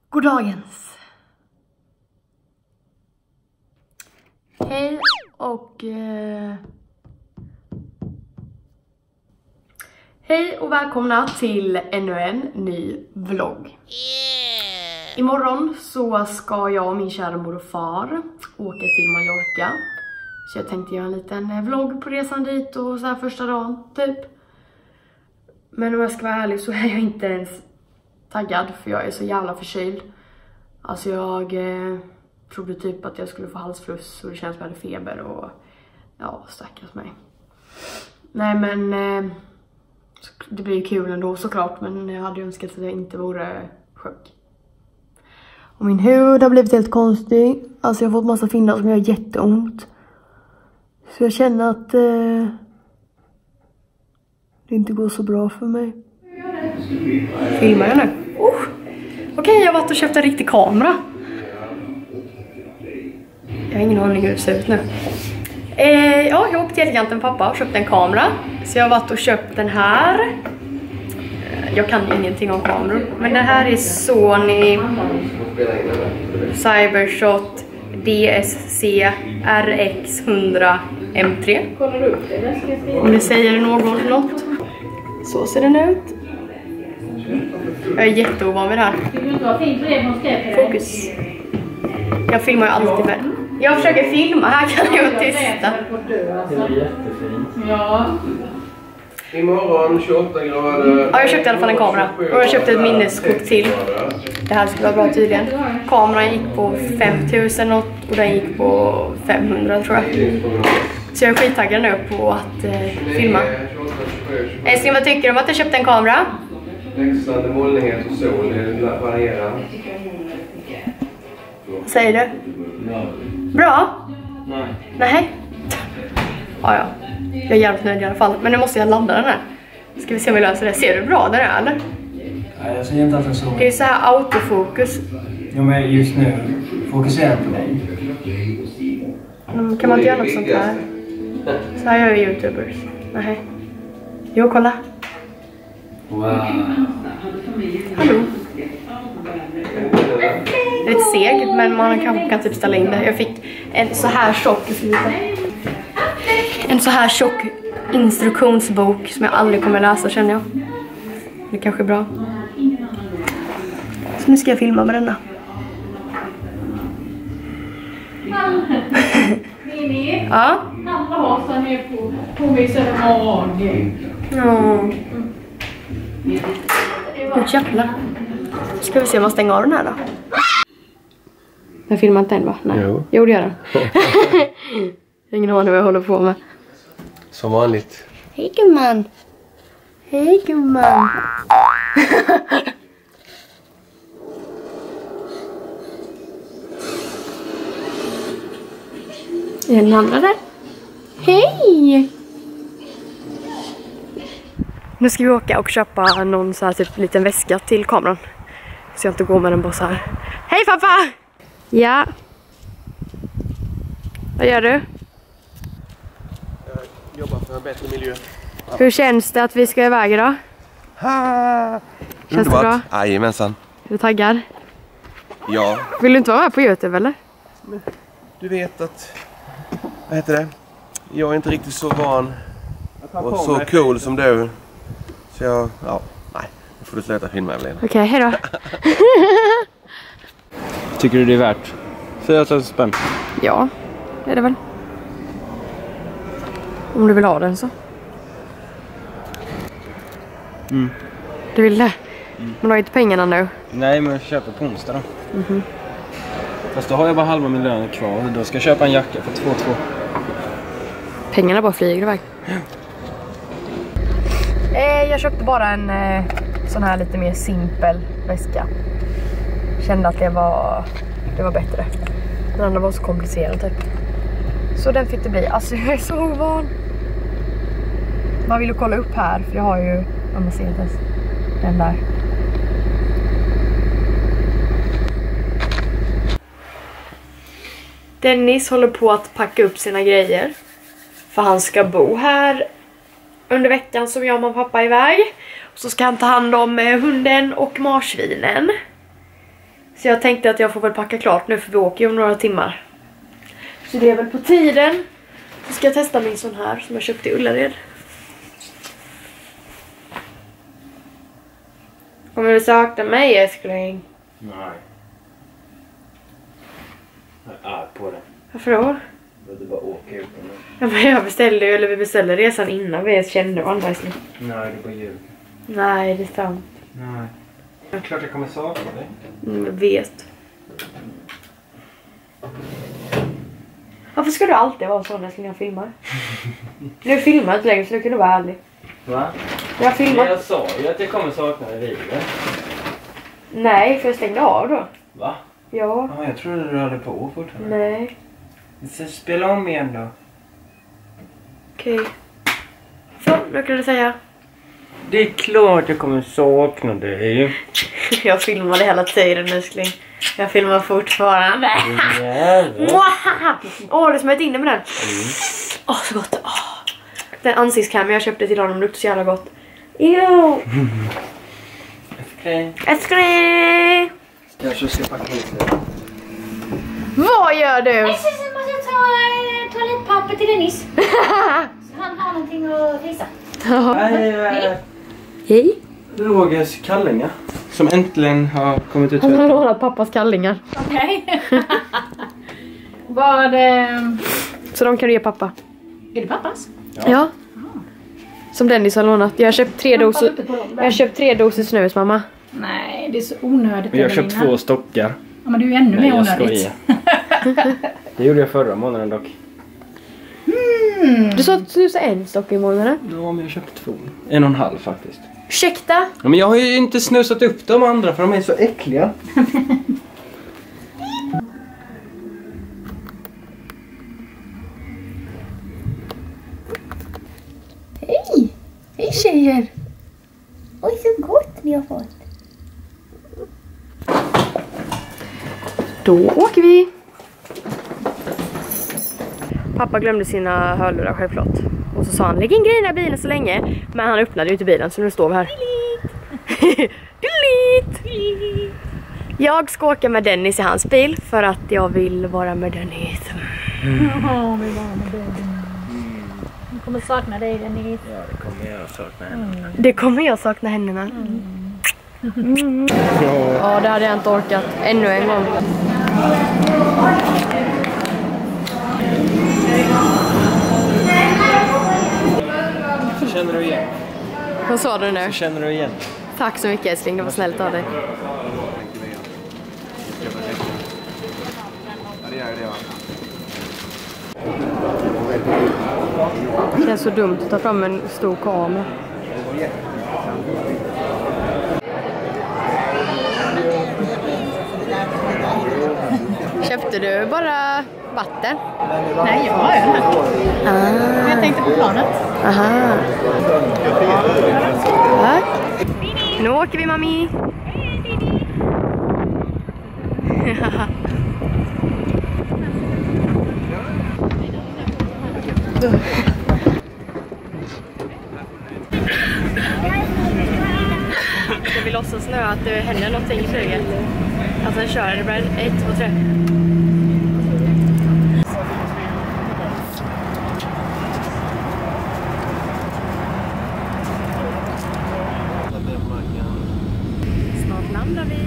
Goddagens. Hej och hej och välkomna till ännu en ny vlogg. Imorgon så ska jag och min kära mor och far åka till Mallorca. Så jag tänkte göra en liten vlogg på resan dit och så här första dagen typ. Men om jag ska vara ärlig så är jag inte ens taggad för jag är så jävla förkyld. Alltså jag trodde typ att jag skulle få halsfluss och det känns som jag hade feber och ja, stackars mig. Nej men det blir ju kul ändå såklart, men jag hade önskat att jag inte vore sjuk. Och min hud har blivit helt konstig. Alltså jag har fått massa finnar som gör jätteont. Så jag känner att det inte går så bra för mig. Filmar jag nu? Okej, jag har varit och köpt en riktig kamera. Jag har ingen aning hur det ser ut nu. Ja, jag åkte till Elgiganten pappa och köpte en kamera. Så jag har varit och köpt den här. Jag kan ingenting om kameror. Men det här är Sony Cybershot DSC RX100 M3. Om det säger något. Så ser den ut. Jag är jätteovan vid det här. Fokus. Jag filmar ju alltid med. Jag försöker filma, här kan jag vara tysta. Det är jättefint. Ja. Imorgon 28 grader. Ja, jag köpte i alla fall en kamera. Och jag köpte ett minneskort till. Det här skulle vara bra tydligen. Kameran gick på 5000 och den gick på 500 tror jag. Så jag är skittaggad nu på att filma. Älskling, vad tycker du om att jag köpte en kamera? Växlande molnighet och sol, det varierar. Vad säger du? Ja. Bra? Nej. Nej. Ja. Jag är jävligt nöjd i alla fall. Men nu måste jag ladda den här. Ska vi se om vi löser det. Ser du bra där eller? Nej, jag ser inte att den så. Det är så här autofokus. Jo, men just nu fokuserar på dig. Kan man inte göra något sånt här? Så här gör ju YouTubers. Nej. Jo, kolla. Wow. Hallå. Det är lite seg, men man kan typ ställa in det. Jag fick en så här tjock instruktionsbok som jag aldrig kommer läsa, känner jag. Det kanske är bra. Så nu ska jag filma med denna. Ja. Alla har sig ner på vissa mage. Ja. Jävlar. Ska vi se om man stänger av den här då? Jag filmar inte än va? Nej. Jo, det gör den. Jag har ingen aning vad jag håller på med. Som vanligt. Hej gumman. Hej gumman. Är den andra där? Hej! Nu ska vi åka och köpa någon så här typ liten väska till kameran. Så jag inte går med den bara så här. Hej pappa! Ja. Vad gör du? Jag jobbar för en bättre miljö. Hur känns det att vi ska iväg idag? Känns det bra? Jajamensan. Är du taggad? Ja. Vill du inte vara med på YouTube eller? Men du vet att, vad heter det? Jag är inte riktigt så van och så cool som du. Så jag, nej. Nu får du sluta filma, Evelina. Okej, hej då. Tycker du det är värt 4 000 spänn? Ja, det är det väl. Om du vill ha den så. Du vill det? Men du har inte pengarna nu. Nej, men jag köper på onsdag då. Fast då har jag bara halva min lön kvar. Då ska jag köpa en jacka för 2 2. Pengarna bara flyger iväg. Jag köpte bara en sån här lite mer simpel väska. Kände att det var bättre. Den andra var så komplicerad typ. Så den fick det bli. Alltså jag är så ovan. Man vill ju kolla upp här. För jag har ju en Mercedes. Den där. Dennis håller på att packa upp sina grejer. För han ska bo här under veckan som jag och pappa är iväg. Och så ska han ta hand om hunden och marsvinen. Så jag tänkte att jag får väl packa klart nu för vi åker ju om några timmar. Så det är väl på tiden. Så ska jag testa min sån här som jag köpte i Ullared. Kommer du sakna mig, älskling? Nej. Jag är arg på det. Varför då? Du bara åka ut nu. Ja, men jag beställde ju, eller vi beställde resan innan vi ens kände varandra. Nej, det är bara ljug. Nej, det är sant. Nej. Det är klart jag kommer sakna dig. Jag vet. Varför ska du alltid vara sån när jag filmar? Nu filmar jag inte längre så du kunde vara ärlig. Va? Jag filmar. Jag sa ju att jag kommer sakna dig vidare. Nej, för jag stängde av då. Va? Ja. Ja, jag trodde du hade på fortfarande. Nej. Så spela om igen då. Okej. Så, nu kan du säga. Det är klart jag kommer sakna dig. Jag filmade hela tiden, älskling. Jag filmar fortfarande. Åh, det smält inne med den. Åh, så gott. Den ansiktskräm jag köpte till honom luktar så jävla gott. Jo. Älskling. Jag ska packa hit det. Vad gör du? Jag måste ta toalettpapper till Dennis. Så han har någonting att visa. Hej. Rogers kallingar. Som äntligen har kommit ut. Han har lånat pappas kallingar. Okej. Vad... Så de kan du ge pappa. Är det pappas? Ja. Som Dennis har lånat. Jag har köpt 3 doser. Jag har köpt 3 doser snus, mamma. Nej, det är så onödigt. Jag har köpt 2 stockar. Ja, men det är ju ännu mer onödigt. Det gjorde jag förra månaden dock. Du sa att du snusade 1 stock i månaden. Ja, men jag köpte 2. 1,5 faktiskt. Ursäkta? Ja, men jag har ju inte snusat upp de andra för de är så äckliga. Hej! Hej tjejer! Oj, så gott ni har fått. Då åker vi. Pappa glömde sina hörlurar självklart. Och så sa han, lägg in grejerna i bilen så länge. Men han öppnade ju inte bilen så nu står vi här. Jag ska åka med Dennis i hans bil för att jag vill vara med Dennis. Ja, vi var med Dennis. Jag kommer sakna dig, Dennis. Ja, det kommer jag sakna henne. Det kommer jag sakna henne med. Ja, det hade jag inte orkat. Ännu en gång. Så känner du igen. Vad sa du nu? Så känner du igen. Tack så mycket, älskling. Det var snällt av dig. Det känns så dumt att ta fram en stor kamera. Köpte du bara vatten? Nej, jag har öl här. Jag tänkte på planet. Aha. Ja. Nu åker vi, mami. Ska vi låtsas nu att det händer någonting i flyget? Alltså den kör, det blir 1, 2, 3. Snart landar vi.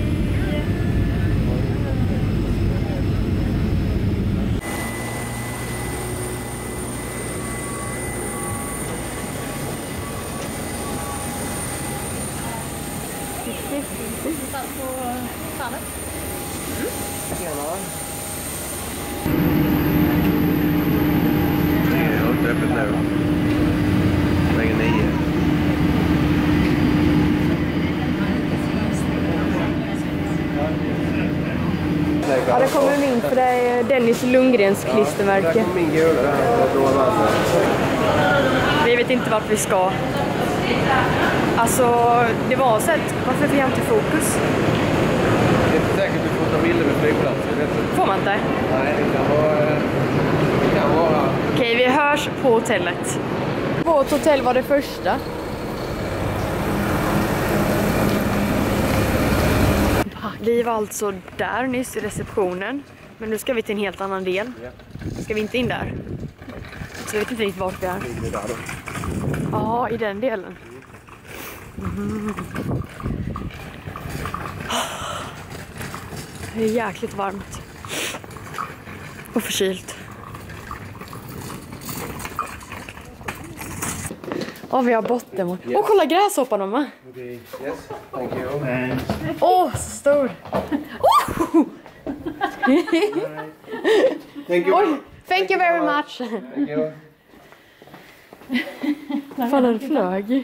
Jag har inte öppet nu. Lägger 9. Ja, det kommer min för det är Dennis Lundgrens klistermärke. Min gula där. Vi vet inte vart vi ska. Alltså, det var så att varför fick jag inte fokus? Det är inte säkert att du får ta bilder med flygplatser. Får man inte? Nej, det kan vara... Okej, vi hörs på hotellet. Vårt hotell var det första. Vi var alltså där nyss i receptionen. Men nu ska vi till en helt annan del. Ska vi inte in där? Så jag vet inte riktigt vart vi är. Ja, i den delen. Det är jäkligt varmt. Och förkylt. Vi har botten mot. Kolla gräshoppan, mamma. Yes, thank you. Så stor. Thank you. Oj, thank you very much. Thank you. Fan, den flög.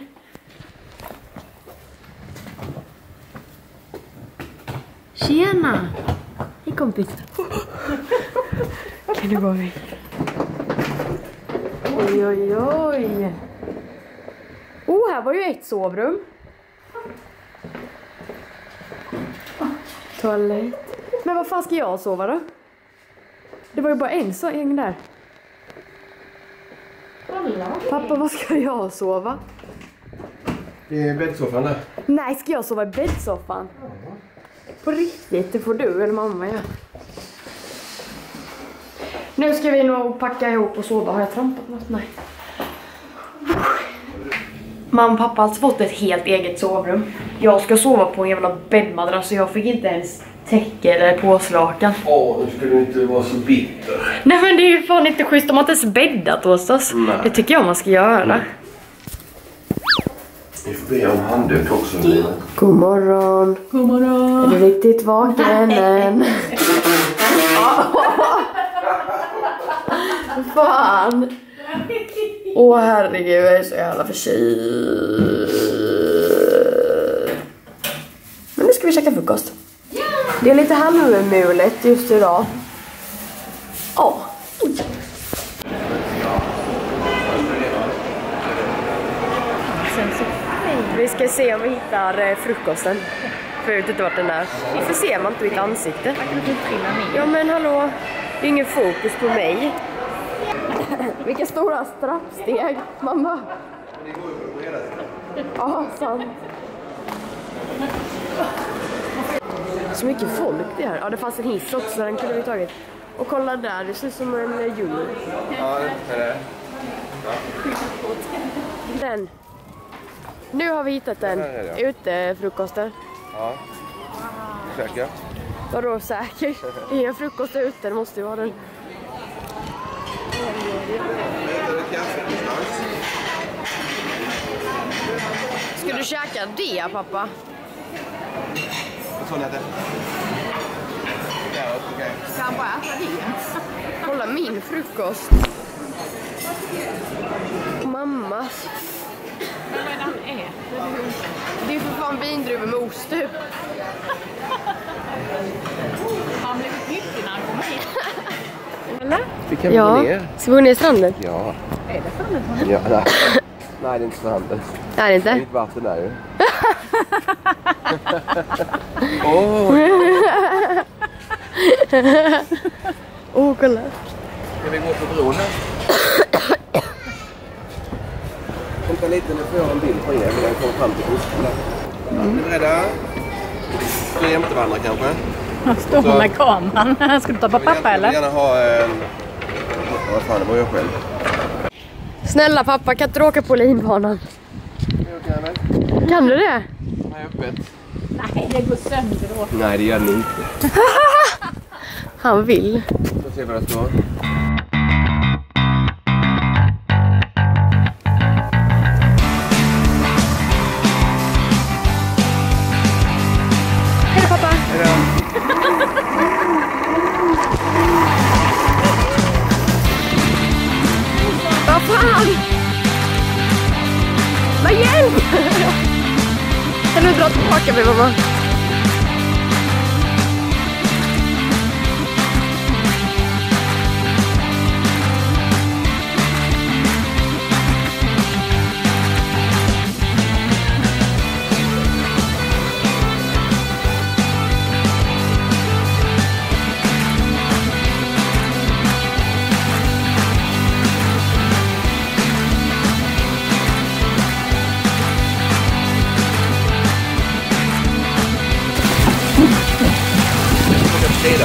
Tjena. Hej kompis. Kan du gå iväg? Oj, oj, oj. Här var ju ett sovrum. Toalett. Men vad fan ska jag sova då? Det var ju bara en säng där. Pappa, vad ska jag sova? Det är bäddsoffan där. Nej, ska jag sova i bäddsoffan? På riktigt, det får du eller mamma göra. Nu ska vi nog packa ihop och sova. Har jag trampat något? Nej. Mamma och pappa har alltså fått ett helt eget sovrum. Jag ska sova på en jävla bäddmadrass så jag fick inte ens täcke eller påslakan. Nu ska du inte vara så bitter. Nej, men det är ju fan inte schysst. De har inte ens bäddat hos oss. Nej. Det tycker jag man ska göra. Vi får be om handduk också. God morgon. God morgon. Är du riktigt vaken än? Fan. Herregud, jag är så jävla förkyld. Men nu ska vi käka frukost. Det är lite halvmulet just idag. Vi ska se om vi hittar frukosten. För jag vet inte vart den är. Varför ser man inte mitt ansikte? Ja, men hallå. Det är ingen fokus på mig. Vilka stora strappsteg, mamma. Ja, sant. Så mycket folk det här. Ja, det fanns en hiss också, den kunde vi tagit. Och kolla där, det ser ut som en djungel. Ja, det är det. Den. Nu har vi hittat den. Utefrukosten. Ja. Säker? Vadå säkert? Det är en frukost ute, det måste ju vara den. Ska du käka det, pappa? Vad sa ni att det? Ja, okej. Ska han bara äta det? Kolla min frukost. Mammas. Men vad är det han äter? Det är för fan vindruvor med ost typ. Han blev nyttig när han kom hit. Eller? Vi kan gå ner. Ska vi gå ner i stranden? Ja. Är det fan Ja, nej. Nej, det är inte stranden. Nej, det är inte. Det är ett vatten där ju. Kolla. Ska vi gå på bron här? Vänta lite, nu får jag en bild på er när jag kommer fram till kusten. Är ni beredda? Ska jämte varandra kanske? Han står med kameran. Ska du ta på pappa eller? Jag vill gärna ha vad fan, det var jag själv. Snälla pappa, kan inte du åka på linbanan? Kan du det? Nej, öppet. Nej, det går sönder då. Nej, det gör ni inte. Han vill. Får se vad det står. Hej då, pappa. Hej då. Vad fan? Vad hjälp! Kan du dra tillbaka mig, mamma?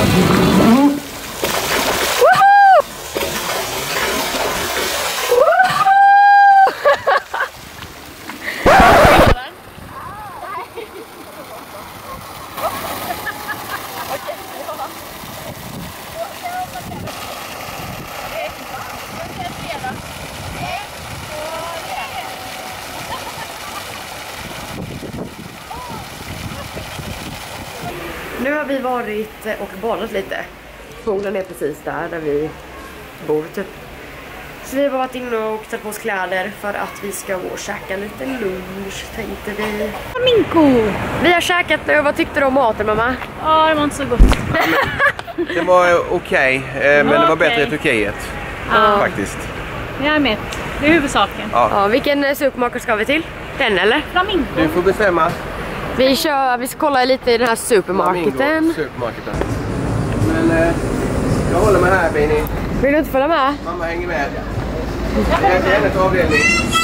Nu har vi varit och badat lite. Poolen är precis där vi bor typ. Så vi har varit inne och tagit på oss kläder för att vi ska gå och käka en liten lunch, tänkte vi. Minko! Vi har käkat nu. Vad tyckte du om maten, mamma? Ja, det var inte så gott. Det var okej, men det var bättre i Turkiet. Faktiskt. Jag är med. Det är huvudsaken. Ja, vilken supermarket ska vi till? Den eller? Flamingo. Du får bestämma. Vi ska kolla lite i den här supermarketen. Supermarketen. Men jag håller med här, Bini. Vill du inte följa med? Mamma hänger med. Det är hennes avdelning.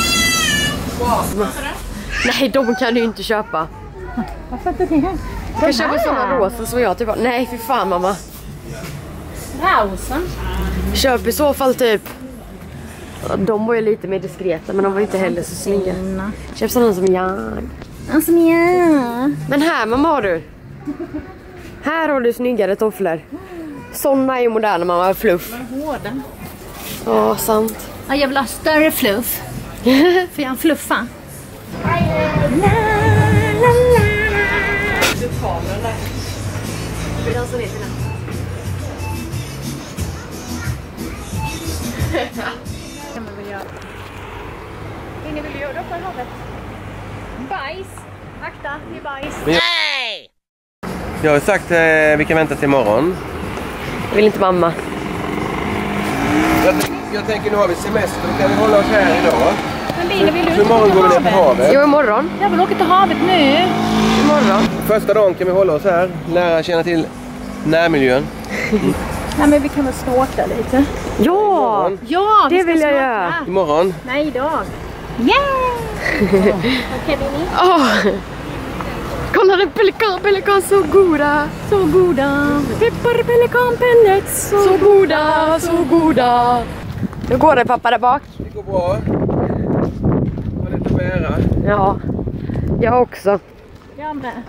Nej, de kan du inte köpa. Varför inte det? Jag kan köpa sådana rosa som jag typ. Nej, för fan, mamma. Rausen. Köp i så fall typ. De var ju lite mer diskreta, men de var inte heller så snygga. Köp sådana som jag. Alltså, ja. Men här, mamma, har du. Här har du snyggare tofflor. Såna är ju moderna, mamma. Fluff. Hårda. Ja, sant. Ja, jag vill ha större fluff. För jag fluffa. Du kameran där. Vi dansar ner till den. Kan man väl göra. Ingen vill göra på havet. Bajs. Akta, det är bajs. Nej! Jag har sagt vi kan vänta till imorgon. Jag vill inte, mamma. Jag tänker nu har vi semester, då kan vi hålla oss här idag. Men Bina, vill du Så imorgon går vi ner på havet. Jo, imorgon. Jag vill åka till havet nu. Imorgon. Första dagen kan vi hålla oss här, lära känna till närmiljön. Nej, men vi kan väl snorkla lite. Ja! Ja, Det vill jag göra. Imorgon. Nej, idag. Yeah! Okej, Bini. Kolla den pelikan så goda. Så goda. Peppar pelikanpellets. Så goda, så goda. Hur går det, pappa, där bak? Det går bra. Har lite att bära. Ja, jag också. Jag med.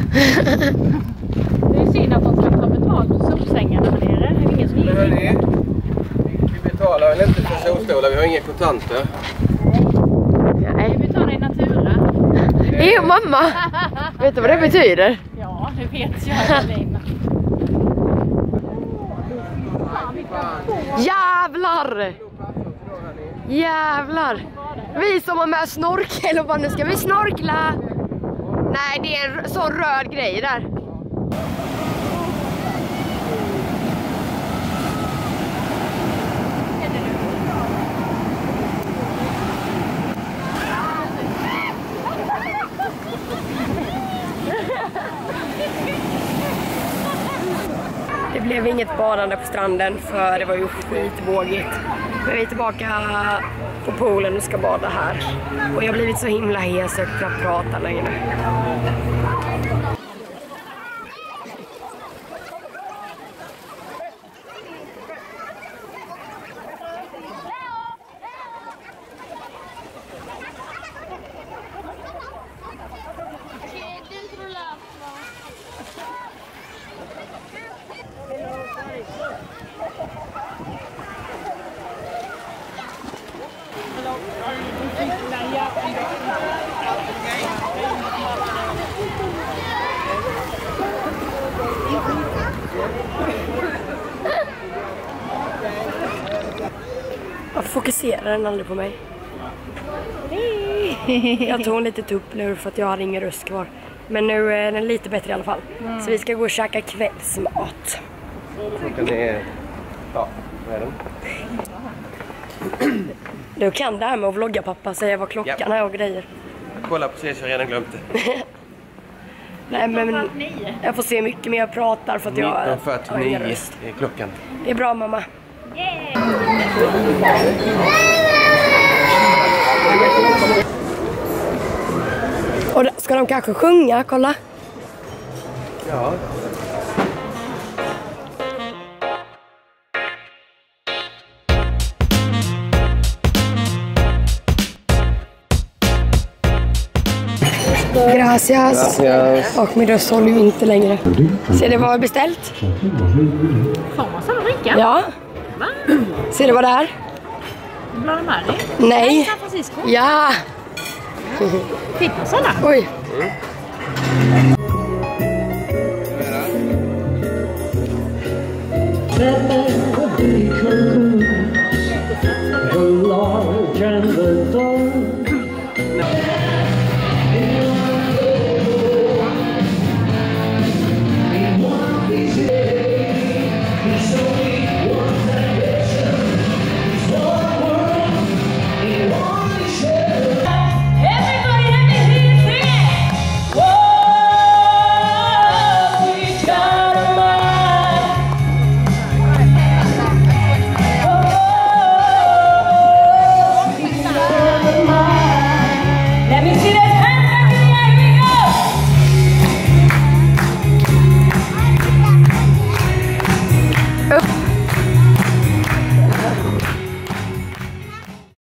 Det är synd att de ska ta betalt för solsängarna här nere. Det är ingen som Men hörni, vi betalar väl inte för solstolar, vi har inga kontanter. Nej. Vi betalar i Natura. Jo, mamma. Vet du vad det betyder? Ja, det vet jag, Lina. Jävlar! Jävlar! Vi som har med snorkel och bara, nu ska vi snorkla. Nej, det är en sån röd grej där. Det blev inget badande på stranden för det var ju skitvågigt. Men vi är tillbaka på poolen och ska bada här. Och jag har blivit så himla hes så jag kan knappt prata längre. Varför fokuserar den aldrig på mig? Jag tog en lite tupp nu för att jag hade ingen röst kvar. Men nu är den lite bättre i alla fall. Så vi ska gå och käka kvällsmat. Klockan är... Ja, vad är den? Du kan det här med att vlogga, pappa, säga vad klockan är och grejer. Kolla precis, jag har redan glömt det. Nej, men jag får se mycket mer jag pratar för att jag har ingen 19:49 röst. är klockan. Det är bra, mamma. Och där ska de kanske sjunga, kolla. Ja. Gracias. Och min röst håller ju inte längre. Ser det vad jag beställt? Får man sådana drinkar? Ja. Va? Ser du vad det är? Bloody Mary? Nej. San Francisco? Ja. Fick man sådana? Oj. Mm.